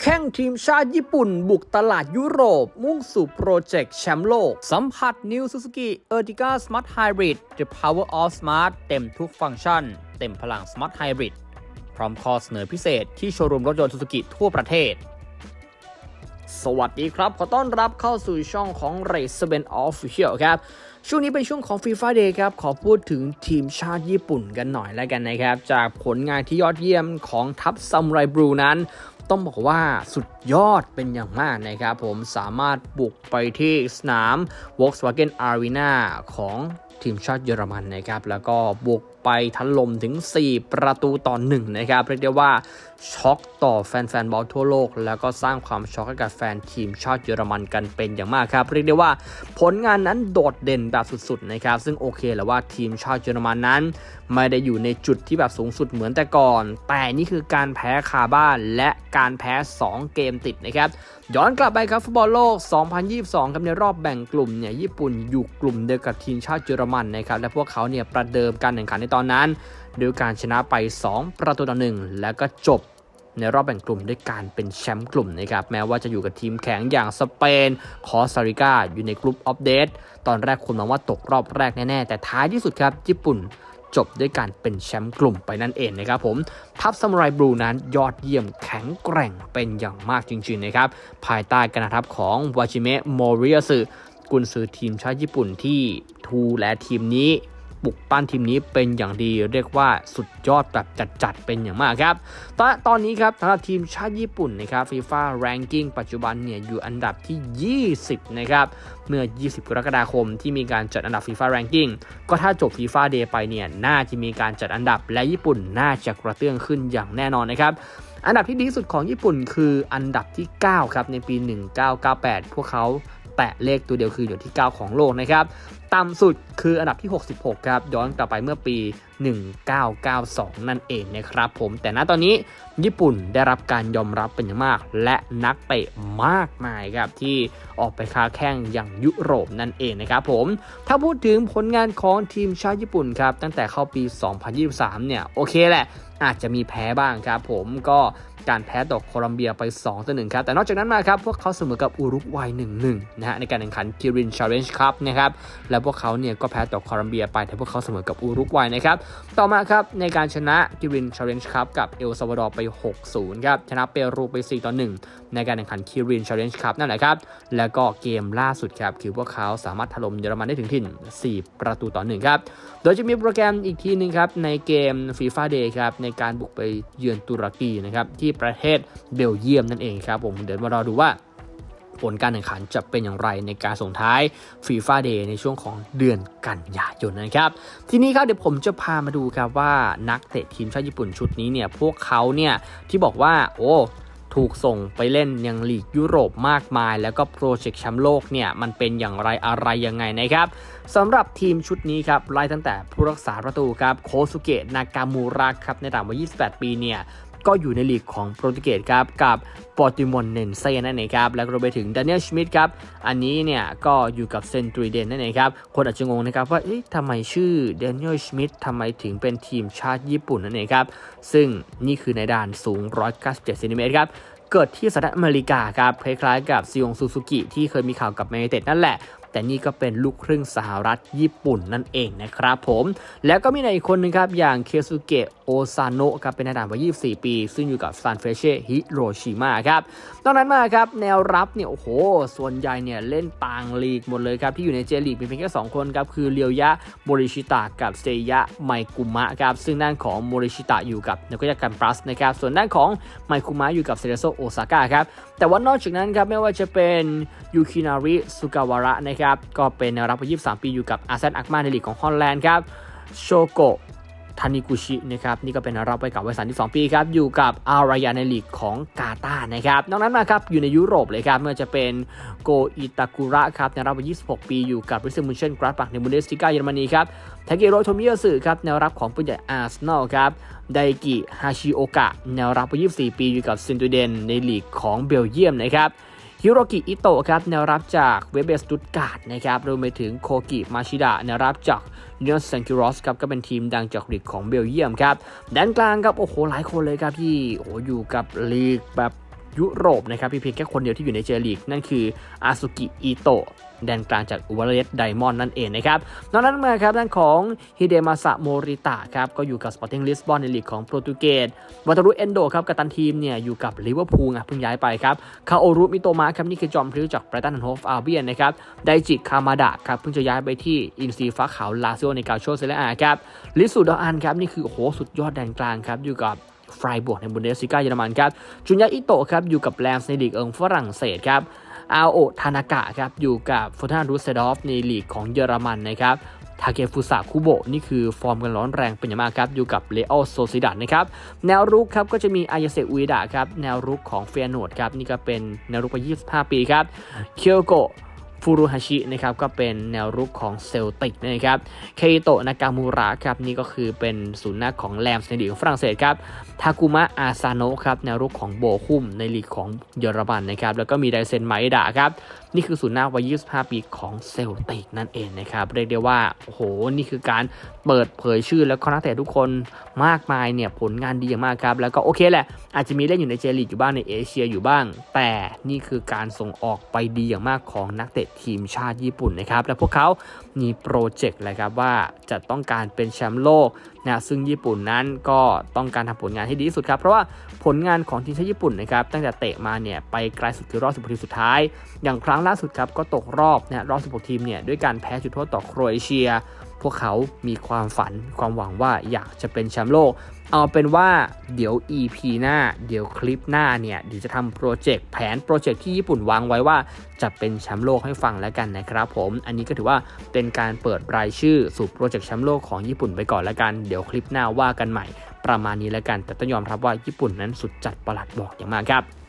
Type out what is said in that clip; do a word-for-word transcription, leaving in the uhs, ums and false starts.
แข่งทีมชาติญี่ปุ่นบุกตลาดยุโรปมุ่งสู่โปรเจกต์แชมป์โลกสัมผัส New Suzuki Ertiga Smart Hybrid The Power of Smart เต็มทุกฟังก์ชันเต็มพลัง Smart Hybrid พร้อมข้อเสนอพิเศษที่โชว์รูมรถยนต์ Suzuki ทั่วประเทศสวัสดีครับขอต้อนรับเข้าสู่ช่องของ Racer-Ben Official ครับช่วงนี้เป็นช่วงของ FIFA Day ครับขอพูดถึงทีมชาติญี่ปุ่นกันหน่อยแล้วกันนะครับจากผลงานที่ยอดเยี่ยมของทัพซามูไรบลูนั้นต้องบอกว่าสุดยอดเป็นอย่างมากนะครับผมสามารถบุกไปที่สนาม Volkswagen Arena ของทีมชาติเยอรมันนะครับแล้วก็บุกไปถล่มถึงสี่ประตูต่อหนึ่งนะครับเรียกได้ว่าช็อกต่อแฟนๆบอลทั่วโลกแล้วก็สร้างความช็อกให้กับแฟนทีมชาติเยอรมันกันเป็นอย่างมากครับเรียกได้ว่าผลงานนั้นโดดเด่นแบบสุดๆนะครับซึ่งโอเคแหละว่าทีมชาติเยอรมันนั้นไม่ได้อยู่ในจุดที่แบบสูงสุดเหมือนแต่ก่อนแต่นี่คือการแพ้คาบ้านและการแพ้สองเกมติดนะครับย้อนกลับไปครับฟุตบอลโลกสองพันยี่สิบสองครับในรอบแบ่งกลุ่มเนี่ยญี่ปุ่นอยู่กลุ่มเดียวกับทีมชาติเยอรมันนะครับและพวกเขาเนี่ยประเดิมการแข่งขันในตอนนั้นด้วยการชนะไปสองประตูต่อหนึ่งแล้วก็จบในรอบแบ่งกลุ่มด้วยการเป็นแชมป์กลุ่มนะครับแม้ว่าจะอยู่กับทีมแข็งอย่างสเปนคอสตาริกาอยู่ในกลุ่มอัปเดตตอนแรกคนมองว่าตกรอบแรกแน่ๆแต่ท้ายที่สุดครับญี่ปุ่นจบด้วยการเป็นแชมป์กลุ่มไปนั่นเองนะครับผมทัพซามูไรบลูนั้นยอดเยี่ยมแข็งแกร่งเป็นอย่างมากจริงๆนะครับภายใต้การนำทัพของวาจิเมะโมริยาสึกุนซือทีมชาติญี่ปุ่นที่ทูและทีมนี้ปลุกปั้นทีมนี้เป็นอย่างดีเรียกว่าสุดยอดแบบจัดๆเป็นอย่างมากครับตอนตอนนี้ครับสำหรับทีมชาติญี่ปุ่นนะครับ FIFA Ranking ปัจจุบันเนี่ยอยู่อันดับที่ยี่สิบนะครับเมื่อยี่สิบกรกฎาคมที่มีการจัดอันดับ FIFA Ranking ก็ถ้าจบ FIFA Day ไปเนี่ยน่าจะมีการจัดอันดับและญี่ปุ่นน่าจะกระเตื้องขึ้นอย่างแน่นอนนะครับอันดับที่ดีที่สุดของญี่ปุ่นคืออันดับที่เก้าครับในปีหนึ่งพันเก้าร้อยเก้าสิบแปดพวกเขาแตะเลขตัวเดียวคืออยู่ที่เก้าของโลกนะครับต่ำสุดคืออันดับที่หกสิบหกครับย้อนกลับไปเมื่อปีหนึ่งพันเก้าร้อยเก้าสิบสองนั่นเองนะครับผมแต่ณตอนนี้ญี่ปุ่นได้รับการยอมรับเป็นอย่างมากและนักเตะมากมายครับที่ออกไปค้าแข่งอย่างยุโรปนั่นเองนะครับผมถ้าพูดถึงผลงานของทีมชาติญี่ปุ่นครับตั้งแต่เข้าปีสองพันยี่สิบสามเนี่ยโอเคแหละอาจจะมีแพ้บ้างครับผมก็การแพ้ต่อโคลัมเบียไปสองต่อหนึ่งครับแต่นอกจากนั้นมาครับพวกเขาเสมอกับอุรุกวัย หนึ่งหนึ่ง นะฮะในการแข่งขันคิริน Challenge Cup นะครับแล้วพวกเขาเนี่ยก็แพ้ต่อโคลัมเบียไปแต่พวกเขาเสมอกับอุรุกวัยนะครับต่อมาครับในการชนะคิริน Challenge Cup กับเอลซัลวาดอร์ไป หกศูนย์ ครับชนะเปรูไป สี่ต่อหนึ่ง ในการแข่งขันคิริน Challenge Cup นั่นแหละครับแล้วก็เกมล่าสุดครับคือพวกเขาสามารถถล่มเยอรมันได้ถึงถิ่นสี่ประตูต่อหนึ่งครับโดยจะมีโปรแกรมอีกทีนึงครับในเกม FIFA Day ครับในการบุกไปเยือนตุรกีนะครับที่ประเทศเบลเยียมนั่นเองครับผมเดี๋ยวมารอดูว่าผลการแข่งขันจะเป็นอย่างไรในการส่งท้าย FIFA Day ในช่วงของเดือนกันยายนนะครับทีนี้ครับเดี๋ยวผมจะพามาดูครับว่านักเตะทีมชาติญี่ปุ่นชุดนี้เนี่ยพวกเขาเนี่ยที่บอกว่าโอ้ถูกส่งไปเล่นยังลีกยุโรปมากมายแล้วก็โปรเจกต์แชมป์โลกเนี่ยมันเป็นอย่างไรอะไรยังไงนะครับสำหรับทีมชุดนี้ครับไล่ตั้งแต่ผู้รักษาประตูครับโคซุเกะนากามูระครับในรายวัยยี่สิบแปดปีเนี่ยก็อยู่ในลีกของโปรตุเกสครับกับปอร์ติมอนเนนเซ่นั่นเองครับแล้วก็รวมไปถึงดานิเอลชมิดครับอันนี้เนี่ยก็อยู่กับเซนตรูเดนนั่นเองครับคนอาจจะงงนะครับว่าเอ๊ะทำไมชื่อดานิเอลชมิดทำไมถึงเป็นทีมชาติญี่ปุ่นนั่นเองครับซึ่งนี่คือในด่านสูงหนึ่งร้อยเก้าสิบเจ็ดเซนติเมตรครับเกิดที่สหรัฐอเมริกาครับคล้ายๆกับซิยงซูซูกิที่เคยมีข่าวกับแมนยูไนเต็ดนั่นแหละแต่นี่ก็เป็นลูกครึ่งสหรัฐญี่ปุ่นนั่นเองนะครับผมแล้วก็มีในอีกคนนึงครับอย่างเคซุเกะโอซาโนะครับเป็นนักดาบวัยยี่สิบสี่ปีซึ่งอยู่กับซานเฟรเช่ฮิโรชิมาครับนอกนั้นมาครับแนวรับเนี่ยโอ้โหส่วนใหญ่เนี่ยเล่นต่างลีกหมดเลยครับที่อยู่ในเจลีกมีเพียงแค่สองคนครับคือเรียวยะโมริชิตะกับเซยะไมกุมะครับซึ่งด้านของโมริชิตะอยู่กับนากายะกันปลัสนะครับส่วนด้านของไมกุมะอยู่กับเซเรโซโอซาก้าครับแต่ว่านอกจากนั้นครับไม่ว่าจะเป็นยูคินาริสุกาวาระนะครับก็เป็นแนวรับวัยยี่สิบสามปีอยู่กับอาเซนอักมาในลีกของฮอลแลนด์ครับโชโกะทานิกุชินะครับนี่ก็เป็นแนวรับไปกับวัยสามสิบสองปีครับอยู่กับอารายาในลีกของกาตาร์นะครับนอกนั้นมาครับอยู่ในยุโรปเลยครับเมื่อจะเป็นโกอิตากุระครับแนวรับวัยยี่สิบหกปีอยู่กับริเซมูเชนกราสบักในบุนเดสลิก้าเยอรมนีครับทาเกโรโทมิยาสึครับแนวรับของผู้ใหญ่อาร์เซนอลครับไดกิฮาชิโอกะแนวรับวัยยี่สิบสี่ปีอยู่กับเซนตูเดนในลีกของเบลเยียมนะครับฮิโรกิอิโตะครับแนวรับจากเวเบสตุตการ์ดนะครับรวมไปถึงโคกิมาชิดะแนวรับจากเนลสันคิรอสครับก็เป็นทีมดังจากลีกของเบลเยียมครับด้านกลางครับโอ้โหหลายคนเลยครับที่โอ้อยู่กับลีกแบบยุโรปนะครับเพียงแค่คนเดียวที่อยู่ในเจลีกนั่นคืออาซุกิอิโตะแดนกลางจากอุวาเลสไดมอนด์นั่นเองนะครับนอกนั้นมาครับด้านของฮิเดมาซะโมริตะครับก็อยู่กับสปอร์ติ้งลิสบอนในลีกของโปรตุเกสวัตารุเอนโดครับกัปตันทีมเนี่ยอยู่กับลิเวอร์พูลอ่ะเพิ่งย้ายไปครับคาโอรุมิโตมะครับนี่คือจอมพลิ้วจากไบรตันแอนด์โฮฟอาร์เบียนนะครับไดจิคามาดะครับเพิ่งจะย้ายไปที่อินซีฟ้าขาวลาซิโอในกาโชเซเลอาครับลิสุดออันครับนี่คือโอ้โหสุดยอดแดนกลางครับอยู่กับไฟบวกในบุนเดสลิก้าเยอรมันครับจุนยะอิโตะครับอยู่กับแรมส์ในลีกเอิงฝรั่งเศสครับอาโอทานากะครับอยู่กับฟอร์ตารูเซดอฟในลีกของเยอรมันนะครับทาเกฟุสะคุโบะนี่คือฟอร์มกันร้อนแรงเป็นอย่างมากครับอยู่กับเรอัลโซซิดัดนะครับแนวรุกครับก็จะมีอายาเซอุยดะครับแนวรุกของเฟียโนดครับนี่ก็เป็นแนวรุกวัยยี่สิบห้าปีครับเคียวโกะฟูรุฮาชินะครับก็เป็นแนวรุกของเซลติกนะครับเคอิโตะนากามูระครับนี่ก็คือเป็นศูนย์หน้าของแรมส์ในลีกของฝรั่งเศสครับทากุมะอาซาโนะครับแนวรุกของโบคุมในลีกของเยอรมันนะครับแล้วก็มีไดเซนไมดะครับนี่คือศูนย์หน้าวัยยี่สิบห้าปีของเซลติกนั่นเองนะครับเรียกได้ว่าโอ้โหนี่คือการเปิดเผยชื่อแล้วก็นักเตะทุกคนมากมายเนี่ยผลงานดีอย่างมากครับแล้วก็โอเคแหละอาจจะมีเล่นอยู่ในเจลีกอยู่บ้างในเอเชียอยู่บ้างแต่นี่คือการส่งออกไปดีอย่างมากของนักเตะทีมชาติญี่ปุ่นนะครับและพวกเขามีโปรเจกต์เลยครับว่าจะต้องการเป็นแชมป์โลกนะซึ่งญี่ปุ่นนั้นก็ต้องการทำผลงานให้ดีที่สุดครับเพราะว่าผลงานของทีมชาติญี่ปุ่นนะครับตั้งแต่เตะมาเนี่ยไปไกลสุดคือรอบสิบหกทีมสุดท้ายอย่างครั้งล่าสุดครับก็ตกรอบนะรอบสิบหกทีมเนี่ยด้วยการแพ้จุดโทษต่อโครเอเชียพวกเขามีความฝันความหวังว่าอยากจะเป็นแชมป์โลกเอาเป็นว่าเดี๋ยว อี พี หน้าเดี๋ยวคลิปหน้าเนี่ยเดี๋ยวจะทำโปรเจกต์แผนโปรเจกต์ที่ญี่ปุ่นวางไว้ว่าจะเป็นแชมป์โลกให้ฟังแล้วกันนะครับผมอันนี้ก็ถือว่าเป็นการเปิดรายชื่อสู่โปรเจกต์แชมป์โลกของญี่ปุ่นไปก่อนแล้วกันเดี๋ยวคลิปหน้าว่ากันใหม่ประมาณนี้แล้วกันแต่ต้องยอมรับว่าญี่ปุ่นนั้นสุดจัดประหลัดบอกอย่างมากครับ